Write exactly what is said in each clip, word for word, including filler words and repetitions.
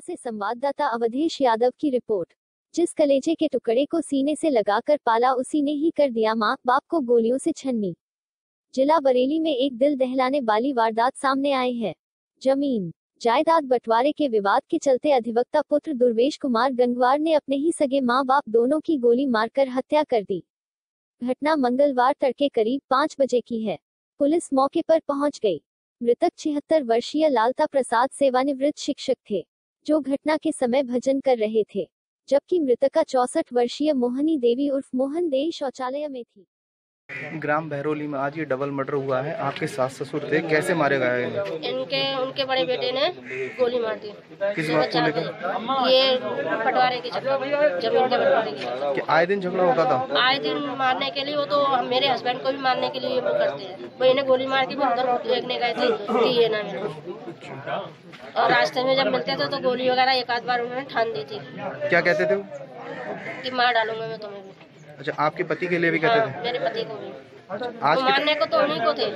से संवाददाता अवधेश यादव की रिपोर्ट। जिस कलेजे के टुकड़े को सीने से लगाकर पाला उसी ने ही कर दिया मां बाप को गोलियों से छन्नी। जिला बरेली में एक दिल दहलाने वाली वारदात सामने आई है। जमीन जायदाद बंटवारे के विवाद के चलते अधिवक्ता पुत्र दुर्वेश कुमार गंगवार ने अपने ही सगे मां बाप दोनों की गोली मारकर हत्या कर दी। घटना मंगलवार तड़के करीब पाँच बजे की है। पुलिस मौके पर पहुंच गई। मृतक छिहत्तर वर्षीय लालता प्रसाद सेवानिवृत्त शिक्षक थे, जो घटना के समय भजन कर रहे थे, जबकि मृतका चौसठ वर्षीय मोहनी देवी उर्फ मोहन देई शौचालय में थी। ग्राम बहरोली में आज ये डबल मर्डर हुआ है। आपके सास ससुर थे, कैसे मारे गए हैं? इनके उनके बड़े बेटे ने गोली मार दी। किस बात को लेकर? ये बंटवारे के चक्कर, जमीन के बंटवारे के चक्कर। कि आए दिन झगड़ा होता था? आए दिन मारने के लिए वो तो मेरे हस्बैंड को भी मारने के लिए वो करते हैं। वो इन्हें गोली मार के भी उधर देखने गए थे कि ये ना मिले, और रास्ते में जब मिलते थे तो गोली वगैरह एक आध बार उन्होंने ठान दी थी। क्या कहते थे वो? कि मार डालूंगा मैं तुम्हें भी। अच्छा, आपके पति के लिए भी कहते थे? हाँ, मेरे पति को भी। अच्छा, आज तो मारने को तो उन्हीं को थे।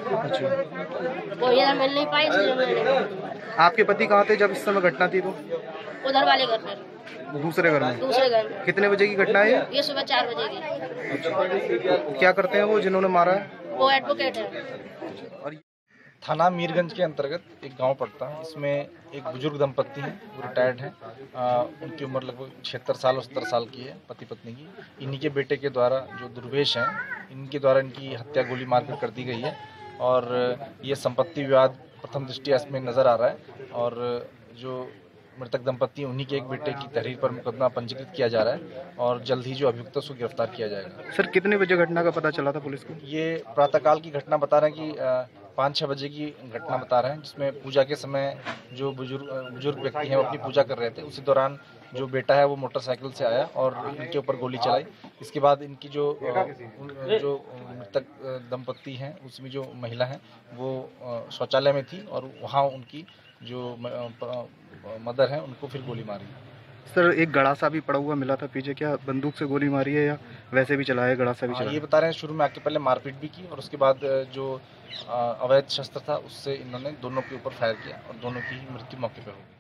अच्छा, वो इधर मिल नहीं पाए इसलिए मैंने। आपके पति कहाँ थे जब इस समय घटना थी? तो उधर वाले घर पर, दूसरे घर में। दूसरे घर में। कितने बजे की घटना है? ये सुबह चार बजे की। अच्छा, क्या करते हैं वो जिन्होंने मारा है? वो एडवोकेट है। और थाना मीरगंज के अंतर्गत एक गांव पड़ता है। इसमें एक बुजुर्ग दंपत्ति हैं, वो रिटायर्ड हैं। आ, उनकी उम्र लगभग छिहत्तर साल और सत्तर साल की है, पति पत्नी की। इन्हीं के बेटे के द्वारा, जो दुर्वेश हैं, इनके द्वारा इनकी हत्या गोली मारकर कर दी गई है। और ये संपत्ति विवाद प्रथम दृष्टया इसमें नज़र आ रहा है। और जो मृतक दंपत्ति उन्हीं के एक बेटे की तहरीर पर मुकदमा पंजीकृत किया जा रहा है और जल्द ही जो अभियुक्त है उसको गिरफ्तार किया जाएगा। सर, कितने बजे घटना का पता चला था पुलिस को? ये प्रातःकाल की घटना बता रहे हैं कि पाँच छः बजे की घटना बता रहे हैं, जिसमें पूजा के समय जो बुजुर्ग बुजुर्ग व्यक्ति हैं वो अपनी पूजा कर रहे थे। उसी दौरान जो बेटा है वो मोटरसाइकिल से आया और इनके ऊपर गोली चलाई। इसके बाद इनकी जो जो मृतक दंपत्ति हैं, उसमें जो महिला हैं वो शौचालय में थी और वहाँ उनकी जो मदर हैं उनको फिर गोली मारी। सर, एक गड़ासा भी पड़ा हुआ मिला था पीछे, क्या बंदूक से गोली मारी है या वैसे भी चलाया? गड़ासा भी चलाया? ये बता रहे हैं शुरू में आके पहले मारपीट भी की और उसके बाद जो अवैध शस्त्र था उससे इन्होंने दोनों के ऊपर फायर किया और दोनों की मृत्यु मौके पर हो गई।